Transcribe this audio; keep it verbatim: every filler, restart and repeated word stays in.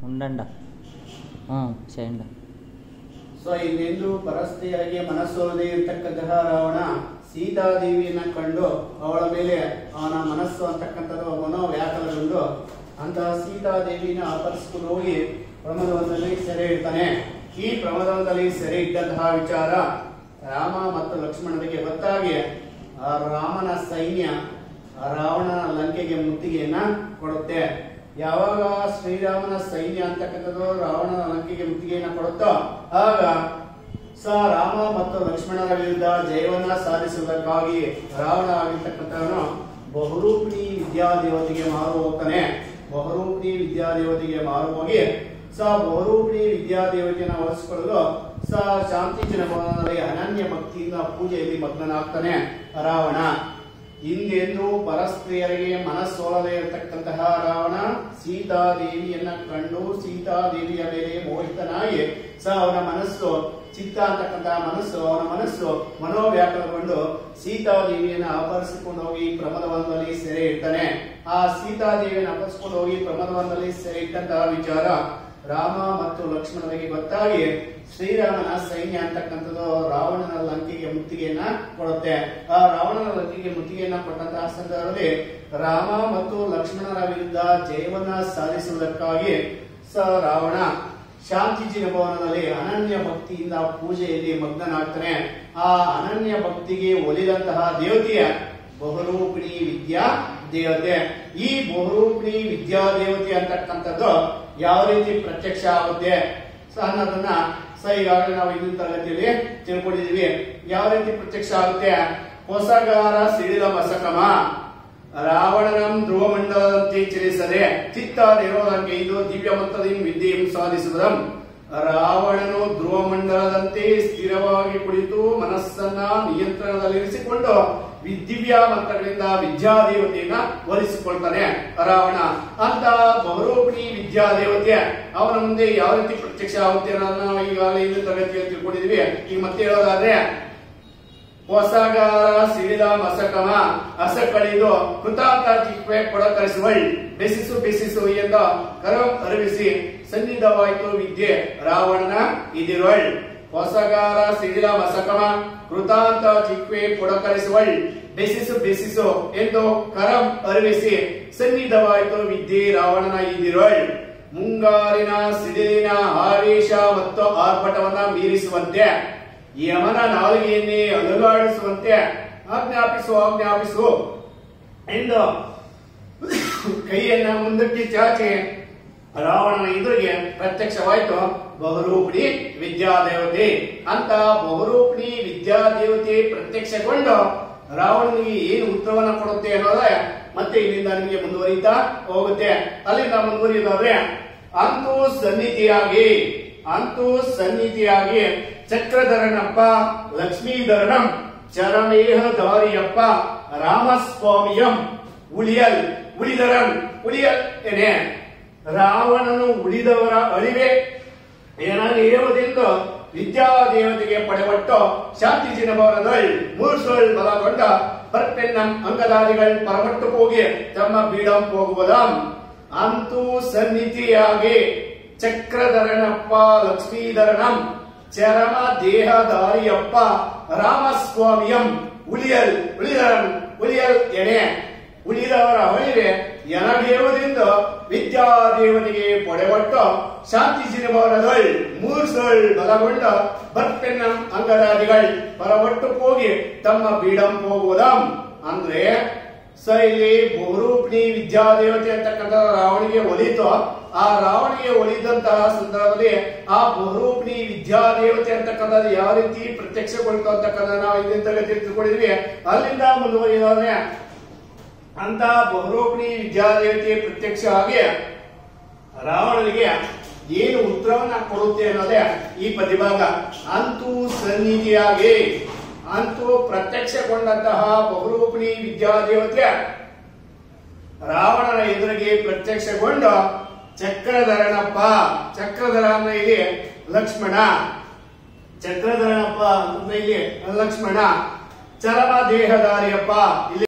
ಉಂಡಂಡ ಹ್ಞೂ ಶೇಂಡ. ಸೊ ಇನ್ನೆಂದು ಪರಸ್ತ್ರೀಯರಿಗೆ ಮನಸ್ಸೋಲದೆ ಇರ್ತಕ್ಕಂತಹ ರಾವಣ ಸೀತಾದೇವಿಯನ್ನ ಕಂಡು ಅವಳ ಮೇಲೆ ಅವನ ಮನಸ್ಸು ಅಂತಕ್ಕಂಥದ್ದು ಮನೋವ್ಯಾಕಲಗೊಂಡು ಅಂತಹ ಸೀತಾದೇವಿನ ಅಪಹರಿಸಿಕೊಂಡು ಹೋಗಿ ಪ್ರಮದವನದಲ್ಲಿ ಸೆರೆ ಇಡ್ತಾನೆ. ಈ ಪ್ರಮದವನದಲ್ಲಿ ಸೆರೆ ಇದ್ದಂತಹ ವಿಚಾರ ರಾಮ ಮತ್ತು ಲಕ್ಷ್ಮಣನಿಗೆ ಗೊತ್ತಾಗಿ ಆ ರಾಮನ ಸೈನ್ಯ ರಾವಣನ ಲಂಕೆಗೆ ಮುತ್ತಿಗೆಯನ್ನ ಕೊಡುತ್ತೆ. ಯಾವಾಗ ಶ್ರೀರಾಮನ ಸೈನ್ಯ ಅಂತಕ್ಕಂಥದ್ದು ರಾವಣನ ಲಂಕೆಗೆ ಮುತ್ತಿಗೆಯನ್ನ ಕೊಡುತ್ತೋ ಆಗ ಸ ರಾಮ ಮತ್ತು ಲಕ್ಷ್ಮಣರ ವಿರುದ್ಧ ಜಯವನ್ನ ಸಾಧಿಸುವುದಕ್ಕಾಗಿ ರಾವಣ ಆಗಿರ್ತಕ್ಕಂಥವನು ಬಹುರೂಪಿಣಿ ವಿದ್ಯಾದೇವತೆಗೆ ಮಾರು ಹೋಗ್ತಾನೆ. ಬಹುರೂಪಿಣಿ ವಿದ್ಯಾದೇವತೆಗೆ ಮಾರು ಹೋಗಿ ಸ ಬಹುರೂಪಿಣಿ ವಿದ್ಯಾದೇವತೆಯನ್ನು ಒಲಿಸಿಕೊಳ್ಳಲು ಸ ಶಾಂತಿ ಜನಭವನದಲ್ಲಿ ಅನನ್ಯ ಭಕ್ತಿಯಿಂದ ಪೂಜೆಯಲ್ಲಿ ಮಗ್ನನಾಗ್ತಾನೆ ರಾವಣ. ಹಿಂದೆಂದು ಪರಸ್ತ್ರೀಯರಿಗೆ ಮನಸ್ಸೋಲದೆ ಇರತಕ್ಕಂತಹ ರಾವಣ ಸೀತಾದೇವಿಯನ್ನ ಕಂಡು ಸೀತಾದೇವಿಯ ಮೇಲೆ ಮೋಹಿತನಾಗಿ ಸ ಅವನ ಮನಸ್ಸು ಚಿತ್ತ ಅಂತಕ್ಕಂತಹ ಮನಸ್ಸು ಅವನ ಮನಸ್ಸು ಮನೋವ್ಯಾಕಲಗೊಂಡು ಸೀತಾದೇವಿಯನ್ನ ಅಪಹರಿಸಿಕೊಂಡು ಹೋಗಿ ಪ್ರಮದವನದಲ್ಲಿ ಸೆರೆ ಇಡ್ತಾನೆ. ಆ ಸೀತಾದೇವಿಯನ್ನು ಅಪಹರಿಸಿಕೊಂಡು ಹೋಗಿ ಪ್ರಮದವನದಲ್ಲಿ ಸೆರೆ ಇಟ್ಟಂತಹ ವಿಚಾರ ರಾಮ ಮತ್ತು ಲಕ್ಷ್ಮಣನಿಗೆ ಗೊತ್ತಾಗಿ ಶ್ರೀರಾಮನ ಸೈನ್ಯ ಅಂತಕ್ಕಂಥದ್ದು ರಾವಣನ ಲಂಕೆಗೆ ಮುತ್ತಿಗೆಯನ್ನ ಕೊಡುತ್ತೆ. ಆ ರಾವಣನ ಲಂಕೆಗೆ ಮುತ್ತಿಗೆಯನ್ನ ಕೊಟ್ಟಂತಹ ಸಂದರ್ಭದಲ್ಲಿ ರಾಮ ಮತ್ತು ಲಕ್ಷ್ಮಣರ ವಿರುದ್ಧ ಜಯವನ್ನ ಸಾಧಿಸುವುದಕ್ಕಾಗಿ ಸ ರಾವಣ ಶಾಂತಿ ಜಿನಭವನದಲ್ಲಿ ಅನನ್ಯ ಭಕ್ತಿಯಿಂದ ಪೂಜೆಯಲ್ಲಿ ಮಗ್ನನಾಗ್ತಾನೆ. ಆ ಅನನ್ಯ ಭಕ್ತಿಗೆ ಒಲಿದಂತಹ ದೇವತೆಯ ಬಹುರೂಪಿಣಿ ವಿದ್ಯಾ ದೇವತೆ. ಈ ಬಹುರೂಪಿಣಿ ವಿದ್ಯಾ ದೇವತೆ ಅಂತಕ್ಕಂಥದ್ದು ಯಾವ ರೀತಿ ಪ್ರತ್ಯಕ್ಷ ಆಗುತ್ತೆ ಅನ್ನೋದನ್ನ ಸ ಈಗಾಗಲೇ ನಾವು ಹಿಂದಿನ ತರಗತಿಯಲ್ಲಿ ತಿಳ್ಕೊಂಡಿದೀವಿ. ಯಾವ ರೀತಿ ಪ್ರತ್ಯಕ್ಷ ಆಗುತ್ತೆ? ಹೊಸಗಾರ ಸಿಡಿಲ ಮಸಕಮ ರಾವಣನಂ ಧ್ರುವ ಮಂಡಲದಂತೆ ಚಲಿಸದೆ ಚಿತ್ತ ನಿರೋಧಕ್ಕೆ ಇದು ದಿವ್ಯ ಮಂತ್ರದಿ ವಿದ್ಯೆಯನ್ನು ಸಾಧಿಸುವುದಂ. ರಾವಣನು ಧ್ರುವ ಮಂಡಲದಂತೆ ಸ್ಥಿರವಾಗಿ ಕುಳಿತು ಮನಸ್ಸನ್ನ ನಿಯಂತ್ರಣದಲ್ಲಿರಿಸಿಕೊಂಡು ದಿವ್ಯ ಮಂತ್ರಗಳಿಂದ ವಿದ್ಯಾದೇವತೆಯನ್ನ ಒಲಿಸಿಕೊಳ್ತಾನೆ ರಾವಣ. ಅಂತ ಬಹುರೂಪಿಣಿ ವಿದ್ಯಾದೇವತೆ ಅವನ ಮುಂದೆ ಯಾವ ರೀತಿ ಪ್ರತ್ಯಕ್ಷ ಆಗುತ್ತೆ ಅನ್ನೋದನ್ನ ನಾವು ಈಗಾಗಲೇ ಇಂದು ತರಗತಿಯಲ್ಲಿ ತಿಳ್ಕೊಂಡಿದ್ವಿ. ಈಗ ಮತ್ತೆ ಹೇಳೋದಾದ್ರೆ ಹೊಸಗಾರ ಸಿಡಿದ ಮಸಕಮ ಅಸಕಳಿದು ಕೃತಾಂತ ಚಿಕ್ವೆ ಕೊಡಕರಿಸುವಳ್ ಬೆಸಿಸು ಬೆಸಿಸು ಎಂದ ಕರಂ ಅರಿವಿಸಿ ಸನ್ನಿಧವಾಯಿತು ವಿದ್ಯೆ ರಾವಣನ ಇದಿರುವಳ್. ಹೊಸಗಾರ ಸಿಡಿದ ಮಸಕಮ ಕೃತಾಂತ ಚಿಕ್ವೆ ಕೊಡಕರಿಸುವಳ್ ಬೆಸಿಸು ಬೆಸಿಸು ಎಂದು ಕರಂ ಅರಿವಿಸಿ ಸನ್ನಿಧವಾಯಿತು ವಿದ್ಯೆ ರಾವಣನ ಇದಿರುವಳ್. ಮುಂಗಾರಿನ ಸಿಡಿಲಿನ ಆವೇಶ ಮತ್ತು ಆರ್ಭಟವನ್ನ ಮೀರಿಸುವಂತೆ ಯಮನ ನಾಲಿಗೆಯನ್ನೇ ಅಲುಗಾಡಿಸುವಂತೆ ಆಜ್ಞಾಪಿಸು ಆಜ್ಞಾಪಿಸು ಎಂದು ಕೈಯನ್ನ ಮುಂದಕ್ಕೆ ಚಾಚಿ ರಾವಣನ ಎದುರಿಗೆ ಪ್ರತ್ಯಕ್ಷವಾಯಿತು ಬಹುರೂಪಿಣಿ ವಿದ್ಯಾದೇವತೆ. ಅಂತ ಬಹುರೂಪಿಣಿ ವಿದ್ಯಾದೇವತೆ ಪ್ರತ್ಯಕ್ಷಗೊಂಡು ರಾವಣನಿಗೆ ಏನು ಉತ್ತರವನ್ನ ಕೊಡುತ್ತೆ ಅನ್ನೋದೇ ಮತ್ತೆ ಇಲ್ಲಿಂದ ನಿಮಗೆ ಮುಂದುವರಿತಾ ಹೋಗುತ್ತೆ. ಅಲ್ಲಿಂದ ಮುಂದುವರಿಯೋದಾದ್ರೆ ಅಂತೂ ಸನ್ನಿಧಿಯಾಗಿ ಅಂತೂ ಸನ್ನಿಧಿಯಾಗಿ ಚಕ್ರಧರನಪ್ಪ ಲಕ್ಷ್ಮೀಧರನಂ ಚರಮೇಹ ದಾರಿಯಪ್ಪ ರಾಮಸ್ವಾಮಿಯಂ ಉಳಿಯಲ್ ಉಳಿದರನ್ ಉಳಿಯಲ್ ಏನೇ ರಾವಣನು ಉಳಿದವರ ಅಳಿವೆ ಏನಾಗುವುದೆಂದು ವಿದ್ಯಾದೇವತೆಗೆ ಪಡೆವಟ್ಟು ಶಾಂತಿ ಜಿನಭವನದಲ್ಲಿ ಮೂರ್ಸೊಳ್ ಬಲಗೊಂಡ ಪರ್ಪೆನ್ನಂ ಅಂಗದಾದಿಗಳು ಪರಮಟ್ಟು ಹೋಗಿ ತಮ್ಮ ಬೀಡಂ ಹೋಗುವುದಾಂ. ಅಂತೂ ಸನ್ನಿಧಿಯಾಗಿ ಚಕ್ರಧರನಪ್ಪ ಲಕ್ಷ್ಮೀಧರನಂ ಚರಮ ದೇಹದಾರಿಯಪ್ಪ ರಾಮಸ್ವಾಮಿಯಂ ಉಳಿಯಲ್ ಉಳಿದರನ್ ಉಳಿಯಲ್ ಎಣೆ ಉಳಿದವರ ಹೊಳಿವೆ ಎನಗೇವುದೆಂದು ವಿದ್ಯಾದೇವತೆಗೆ ಪೊಡೆವಟ್ಟು ಶಾಂತಿ ಜಿನಭವನದಲ್ಲಿ ಮೂರ್ಸೊಳ್ ಬಲಗೊಂಡ ಬರ್ಪೆನ್ನಂ ಅಂಗದಾದಿಗಳು ಪರಮಟ್ಟು ಹೋಗಿ ತಮ್ಮ ಬೀಡಂ ಹೋಗುವುದಾಂ. ಅಂದ್ರೆ ಸ ಇಲ್ಲಿ ಬಹುರೂಪಿಣಿ ವಿದ್ಯಾದೇವತೆ ಅಂತಕ್ಕಂಥ ರಾವಣಿಗೆ ಒಲಿತು ಆ ರಾವಣಿಗೆ ಒಲಿದಂತಹ ಸಂದರ್ಭದಲ್ಲಿ ಆ ಬಹುರೂಪಿಣಿ ವಿದ್ಯಾದೇವತೆ ಅಂತಕ್ಕಂಥದ್ದು ಯಾವ ರೀತಿ ಪ್ರತ್ಯಕ್ಷಗೊಳ್ತು ಅಂತಕ್ಕಂಥ ನಾವು ಹಿಂದಿನ ತರಗತಿ ತಿಳ್ಕೊಂಡಿದ್ವಿ. ಅಲ್ಲಿಂದ ಮುಂದುವರಿಯೋದಾದ್ರೆ ಅಂತ ಬಹುರೂಪಿಣಿ ವಿದ್ಯಾದೇವತೆ ಪ್ರತ್ಯಕ್ಷ ಆಗಿ ರಾವಣನಿಗೆ ಏನು ಉತ್ತರವನ್ನ ಕೊಡುತ್ತೆ ಅನ್ನೋದೇ ಈ ಪ್ರತಿಭಾಗ. ಅಂತೂ ಸನ್ನಿಧಿಯಾಗಿ ಅಂತೂ ಪ್ರತ್ಯಕ್ಷಗೊಂಡಂತಹ ಬಹುರೂಪಿಣಿ ವಿದ್ಯಾದೇವತೆ ರಾವಣನ ಎದುರಿಗೆ ಪ್ರತ್ಯಕ್ಷಗೊಂಡು ಚಕ್ರಧರನಪ್ಪ ಚಕ್ರಧರ ಅಂದ್ರೆ ಇಲ್ಲಿ ಲಕ್ಷ್ಮಣ ಚಕ್ರಧರನಪ್ಪ ಅಂದ್ರೆ ಇಲ್ಲಿ ಲಕ್ಷ್ಮಣ ಚರಮ ದೇಹದಾರಿಯಪ್ಪ ಇಲ್ಲಿ